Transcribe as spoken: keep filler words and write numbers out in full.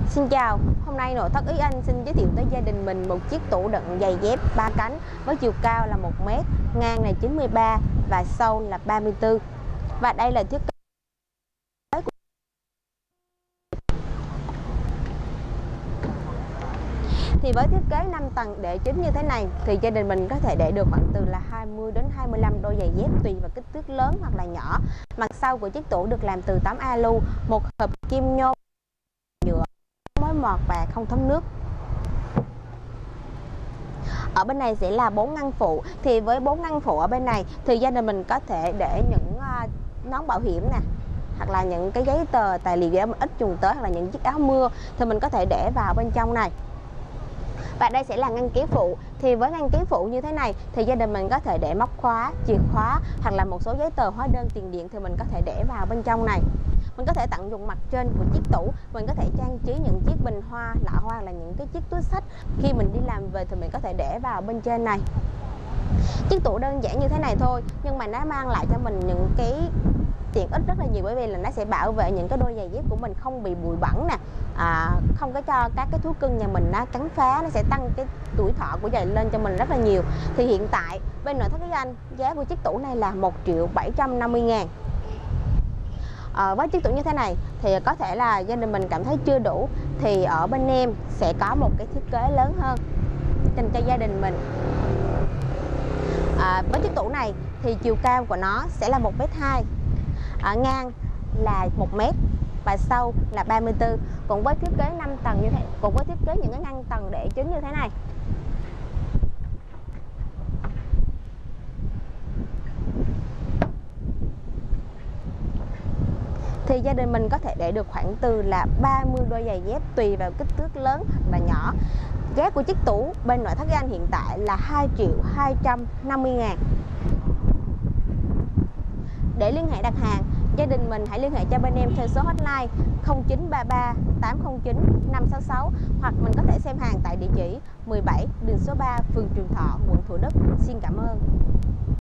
Xin chào, hôm nay nội thất Ý Anh xin giới thiệu tới gia đình mình một chiếc tủ đựng giày dép ba cánh với chiều cao là một mét, ngang là chín mươi ba và sâu là ba mươi tư. Và đây là thiết kế của thì với thiết kế năm tầng để chính như thế này thì gia đình mình có thể để được khoảng từ là hai mươi đến hai mươi lăm đôi giày dép tùy vào kích thước lớn hoặc là nhỏ. Mặt sau của chiếc tủ được làm từ tấm alu, một hộp kim nhôm nhựa mối mọt và không thấm nước. Ở bên này sẽ là bốn ngăn phụ. Thì với bốn ngăn phụ ở bên này thì gia đình mình có thể để những uh, nón bảo hiểm nè, hoặc là những cái giấy tờ tài liệu gì đó mình ít dùng tới, hoặc là những chiếc áo mưa thì mình có thể để vào bên trong này. Và đây sẽ là ngăn kéo phụ. Thì với ngăn kéo phụ như thế này thì gia đình mình có thể để móc khóa, chìa khóa hoặc là một số giấy tờ, hóa đơn, tiền điện thì mình có thể để vào bên trong này. Mình có thể tận dụng mặt trên của chiếc tủ, mình có thể trang trí những chiếc bình hoa, lọ hoa là những cái chiếc túi xách. Khi mình đi làm về thì mình có thể để vào bên trên này. Chiếc tủ đơn giản như thế này thôi nhưng mà nó mang lại cho mình những cái tiện ích rất là nhiều, bởi vì là nó sẽ bảo vệ những cái đôi giày dép của mình không bị bụi bẩn nè, à, không có cho các cái thú cưng nhà mình nó cắn phá, nó sẽ tăng cái tuổi thọ của giày lên cho mình rất là nhiều. Thì hiện tại bên nội thất Ý Anh giá của chiếc tủ này là một triệu bảy trăm năm mươi ngàn. À, với chiếc tủ như thế này thì có thể là gia đình mình cảm thấy chưa đủ thì ở bên em sẽ có một cái thiết kế lớn hơn dành cho gia đình mình. À, với chiếc tủ này thì chiều cao của nó sẽ là một mét hai, à, ngang là một mét và sâu là ba mươi tư. Cũng với thiết kế năm tầng như thế, cũng với thiết kế những cái ngăn tầng để chính như thế này. Thì gia đình mình có thể để được khoảng từ là ba mươi đôi giày dép tùy vào kích thước lớn hoặc là nhỏ. Giá của chiếc tủ bên nội thất Ý Anh hiện tại là hai triệu hai trăm năm mươi ngàn. Để liên hệ đặt hàng, gia đình mình hãy liên hệ cho bên em theo số hotline không chín ba ba tám không chín năm sáu sáu, hoặc mình có thể xem hàng tại địa chỉ mười bảy đường số ba, phường Trường Thọ, quận Thủ Đức. Xin cảm ơn.